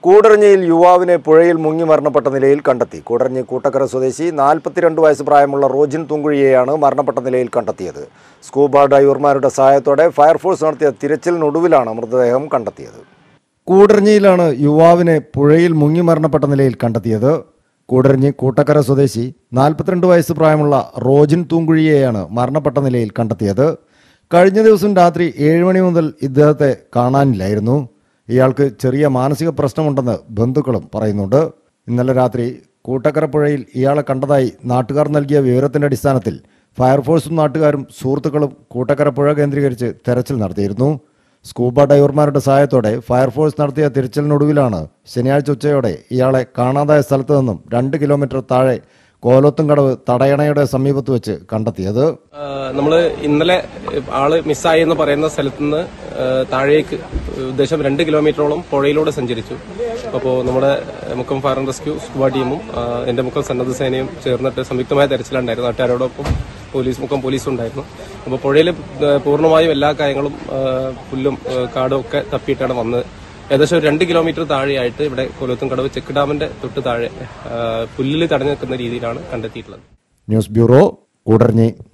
കൂടരഞ്ഞിയിൽ യുവാവിനെ പുഴയിൽ മുങ്ങി മരണപ്പെട്ട നിലയിൽ കണ്ടെത്തി. കൂടരഞ്ഞി കൂട്ടക്കര സ്വദേശി 42 വയസ്സ് പ്രായമുള്ള റോജിൻ തൂങ്കുഴിയെയാണ് മരണപ്പെട്ട നിലയിൽ കണ്ടെത്തിയത്. സ്കൂബ ഡൈവർമാരുടെ സഹായത്തോടെ ഫയർഫോഴ്സ് നടത്തിയ തിരച്ചിലിനൊടുവിലാണ് മൃതദേഹം കണ്ടെത്തിയത്. കൂടരഞ്ഞിയിലാണ് യുവാവിനെ പുഴയിൽ മുങ്ങി മരണപ്പെട്ട നിലയിൽ കണ്ടെത്തിയത്. കൂടരഞ്ഞി കൂട്ടക്കര സ്വദേശി 42 വയസ്സ് പ്രായമുള്ള റോജിൻ തൂങ്കുഴിയെയാണ് മരണപ്പെട്ട നിലയിൽ കണ്ടെത്തിയത്. കഴിഞ്ഞ ദിവസം രാത്രി 7 മണി മുതൽ ഇദ്ദേഹത്തെ കാണാനില്ലായിരുന്നു. ഇയാൾക്ക് ചെറിയ മാനസിക പ്രശ്നമുണ്ടെന്ന് ബന്ധുക്കളും പറയുന്നുണ്ട്. ഇന്നലെ രാത്രി കൂട്ടക്കര പുഴയിൽ ഇയാളെ കണ്ടതായി നാട്ടുകാർ നൽകിയ വിവരത്തിന്റെ അടിസ്ഥാനത്തിൽ ഫയർഫോഴ്സും നാട്ടുകാരും സുഹൃത്തുക്കളും കൂട്ടക്കര പുഴ കേന്ദ്രീകരിച്ച് തെരച്ചിൽ നടത്തിയിരുന്നു. സ്കൂബ ഡൈവർമാരുടെ സഹായത്തോടെ ഫയർഫോഴ്സ് നടത്തിയ തിരച്ചിലിനൊടുവിലാണ് ശനിയാഴ്ച ഉച്ചയോടെ ഇയാളെ കാണാതായ സ്ഥലത്ത് നിന്നും 2 കിലോമീറ്റർ താഴെ കോലോത്തുംകടവ് തടയണയുടെ സമീപത്ത് വെച്ച് കണ്ടെത്തിയത്. നമ്മൾ ഇന്നലെ ആള് മിസ്സായി എന്ന് പറയുന്ന സ്ഥലത്ത് നിന്ന് താഴേക്ക് ഉദ്ദേശം 2 കിലോമീറ്ററോളം പുഴയിലൂടെ സഞ്ചരിച്ചു. അപ്പോൾ നമ്മുടെ Mukkam fire and rescue squad ടീമും എന്റെ മുക്കം സന്നദ്ധ സേനയും ചേർന്നിട്ട് സംയുക്തമായ തെരച്ചിലുണ്ടായിരുന്നു. നാട്ടുകാരോടൊപ്പം മുക്കം പോലീസും ഉണ്ടായിരുന്നു. അപ്പോൾ പുഴയിൽ പൂർണ്ണമായും എല്ലാ കാര്യങ്ങളും പുല്ലും കാടും ഒക്കെ തപ്പിയിട്ടാണ് വന്നത്. ഏകദേശം 2 കിലോമീറ്റർ താഴെയായിട്ട് ഇവിടെ കോലോത്തുംകടവ് ചെക്ക് ഡാമിന്റെ തൊട്ട് താഴെ പുല്ലിൽ തടഞ്ഞു നിൽക്കുന്ന രീതിയിലാണ് കണ്ടെത്തിയിട്ടുള്ളത്. News bureau, Koodaranji.